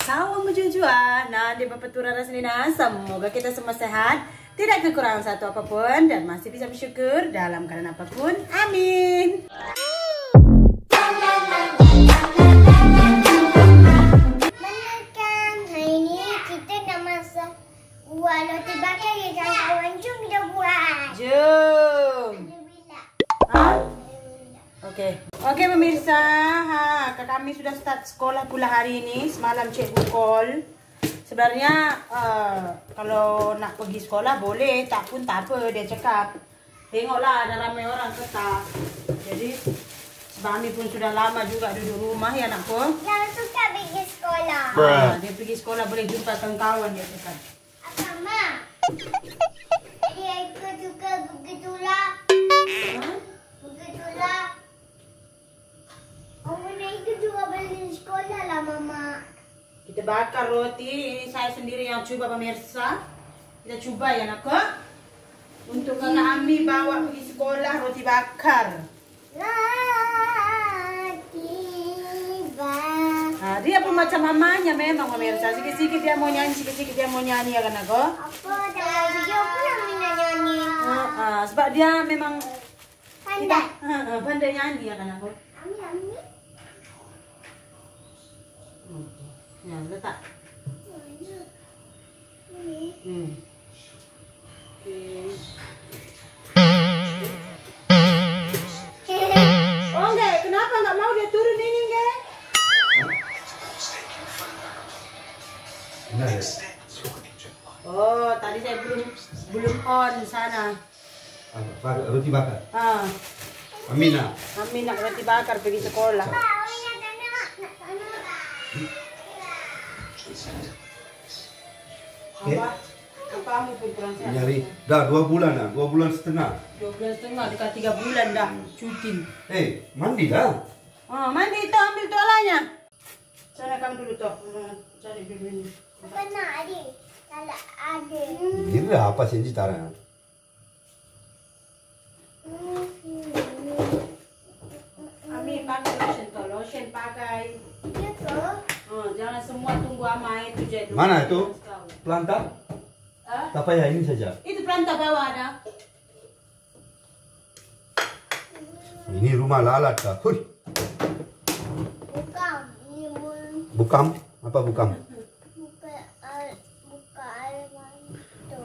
Salam menjujua. Nah, di Bapak Tura Rasnina, semoga kita semua sehat, tidak kekurangan satu apapun, dan masih bisa bersyukur dalam keadaan apapun. Amin. Menurutkan hari ini kita nak masak buah roti bakar yang kawan jom kita buat. Jom. Oke pemirsa, kami sudah start sekolah pula hari ini. Semalam cikgu call. Sebenarnya kalau nak pergi sekolah boleh, tak pun tak apa, dia cakap. Tengoklah ada ramai orang ke tak. Jadi Mami pun sudah lama juga duduk rumah ya anakku. Yang suka pergi sekolah. Dia pergi sekolah boleh jumpa kawan-kawan dia cakap. Apa mak? Dia ikut suka begitulah. Begitulah. Orang ikut juga balik sekolah lah mama. Kita bakar roti. Ini saya sendiri yang coba pemirsa. Kita coba ya anakku. Untuk kakak Ami bawa pergi sekolah roti bakar. Dia pun macam mamanya memang pemirsa. Sikit-sikit dia mau nyanyi, sikit-sikit dia mau nyanyi ya kan aku? Apa dalam video pula Mina nyanyi? Sebab dia memang Pandai. pandai nyanyi ya kan aku? Ami. Ya, letak. Oh enggak, kenapa enggak mau dia turun ini enggak? Oh, tadi saya belum on sana. Roti bakar. Amina nak roti bakar pergi sekolah. Apa kamu pun kurang sehat? nyari dah 2 bulan lah, 2 bulan setengah. 2 bulan setengah, dekat 3 bulan dah cuti. Mandi dah. Mandi itu ambil tualanya. Sana kamu dulu toh. Cari dulu ini. Apa nak adik? Kalau ada. Gila apa sih cara? Ami pakai lotion toh, lotion pakai. Ya toh? Jangan semua tunggu ama itu jadi. Mana itu? Pelantang? Apa ya ini saja? Itu pelantang bawah ada. Ini rumah lalat kah? Hui. Bukan. Ini Bukam? Apa bukam? buka almari tu.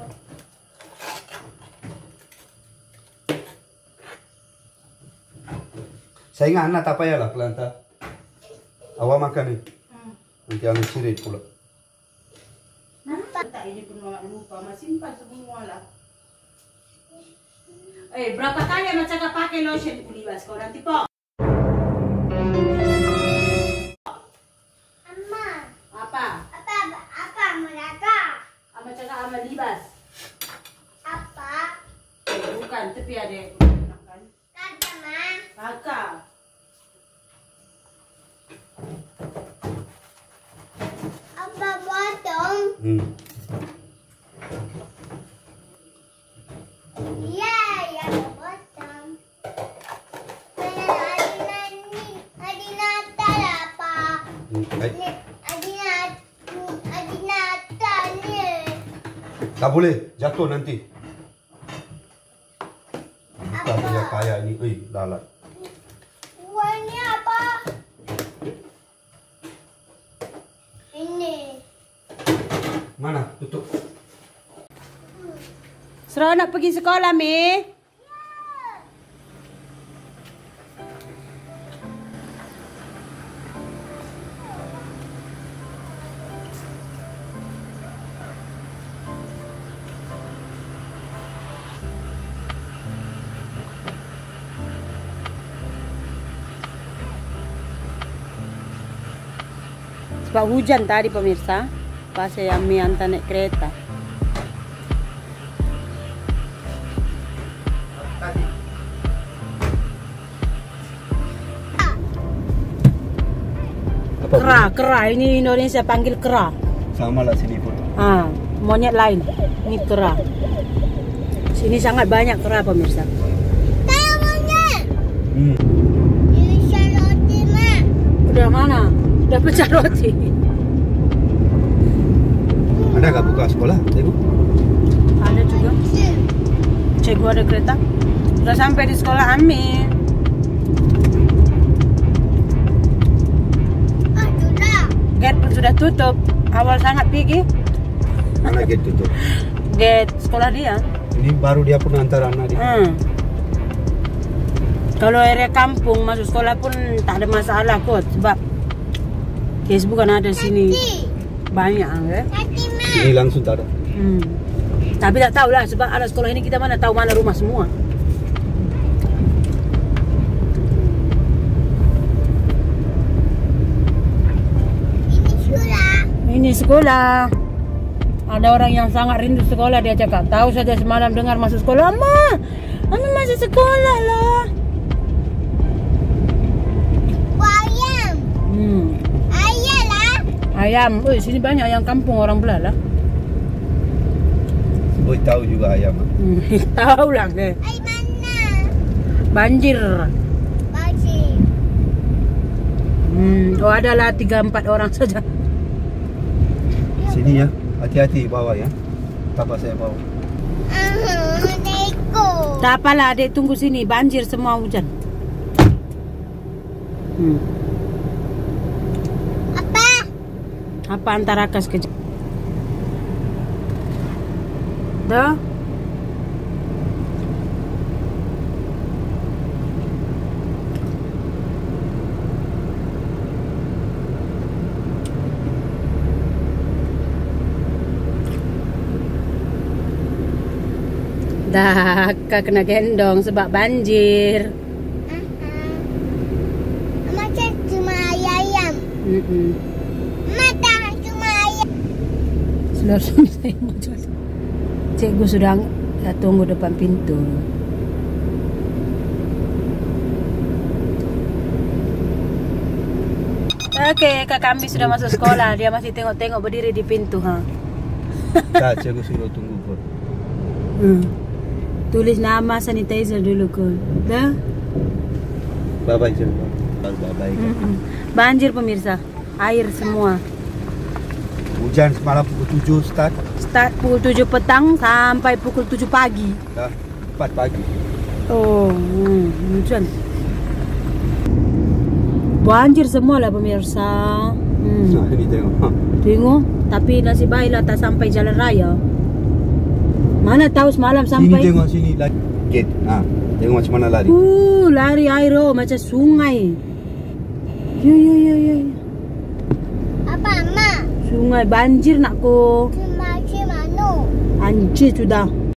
Saya ingat anak tak payahlah pelantang. Awak makan ni. Nanti anak sirit pula. Tak ini pun orang lupa, masih simpan semua lah. Berapa kali ama cakap pakai lotion kulibas kau nanti po? Amma. Apa? Apa mereka? Ama cakap ama libas. Apa? Bukan, tapi ada kan? Kata ma. Kakak. Apa potong? Ya, potong. Adi Natal apa? Adi Natal ni. Tak boleh jatuh nanti. Tak punya kaya ini, lalat. Warna apa? Ini. Mana? Tutup. Seronok pergi sekolah, Mi? Sebab hujan tadi pemirsa, pas saya Mi hantar naik kereta. Kera, ini Indonesia panggil kera. Sama lah sini pun. Monyet lain, ini kera. Sini sangat banyak kera pemirsa. Saya monyet. Ini roti mak. Udah mana? Udah pecah roti. Ada nggak buka sekolah? Tengok. Ada juga. Cikgu ada kereta. Udah sampai di sekolah Amin. Gate pun sudah tutup. Awal sangat pergi. Mana gate tutup? Gate sekolah dia. Ini baru dia pun antar anak dia. Kalau area kampung masuk sekolah pun tak ada masalah kot, sebab Facebook kan ada sini banyak kan. Ini langsung tak ada. Tapi tak tahu lah, sebab anak sekolah ini kita mana tahu mana rumah semua. Ini sekolah. Ada orang yang sangat rindu sekolah, dia cakap. Tahu saja semalam dengar masuk sekolah, Mama masuk sekolah lah. Ayam. Ayam lah. Ayam. Sini banyak ayam kampung orang belah lah. Boy tahu juga ayam. Tahu lah ke. Ay mana? Banjir. Banjir. Oh adalah 3-4 orang saja. Sini ya, hati-hati bawa ya. Tapak saya bawa. Neko. Tak apalah, adik tunggu sini. Banjir semua hujan. Apa? Apa antara kas ke dah? Dah kena gendong sebab banjir. Macam cuma ayam. Mata cuma ayam. Sudah saya mau jual. Cikgu sudah tunggu depan pintu. Okey, Kak Kambi sudah masuk sekolah. Dia masih tengok-tengok berdiri di pintu. Tak, cikgu suruh tunggu pun. Tulis nama sanitizer dulu kau. Dah? Bye-bye cikgu. Bye-bye. Banjir pemirsa. Air semua. Hujan semalam pukul 7 start. Start pukul 7 petang sampai pukul 7 pagi. Dah 4 pagi. Oh, hujan. Banjir semua lah pemirsa. Nah, ini tengok. Tengok, tapi nasib baiklah tak sampai jalan raya. Mana tahu semalam Sini sampai. tengok sini lagi. Gate. Tengok macam mana lari. Lari air macam sungai. Ya. Apa, Ma? Sungai banjir nak ko. Cuma mana? Anjir sudah.